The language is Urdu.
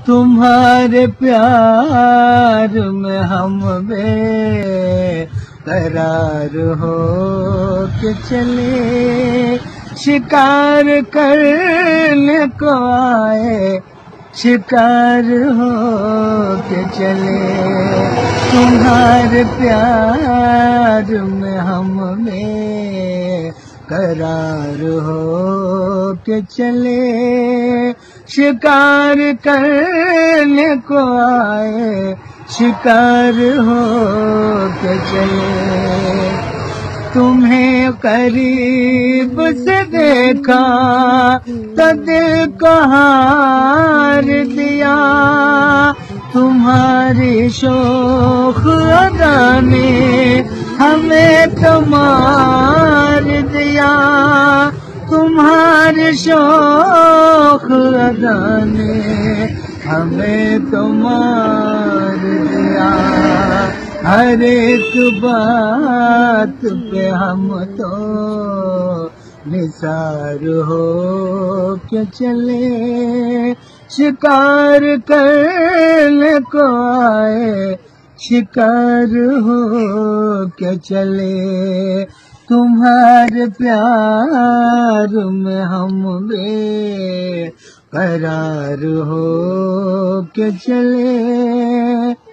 تمہارے پیار میں ہم بے قرار ہو کے چلے، شکار کرنے کو آئے، شکار ہو کے چلے، تمہارے پیار میں ہم بے قرار ہو کے چلے، شکار کرنے کو آئے، شکار ہو کے چلے، تمہیں قریب سے دیکھا تو دل کو ہار دیا، تمہاری شوخ ادا نے ہمیں تو مار دیا، تمہاری شوخ ادا نے ہمیں تو مار دیا، ہر ایک بات پہ ہم تو نثار ہو کے چلے، شکار کرنے کو آئے، شکار ہو کے چلے، تمہارے پیار میں ہم بے قرار ہو کے چلے۔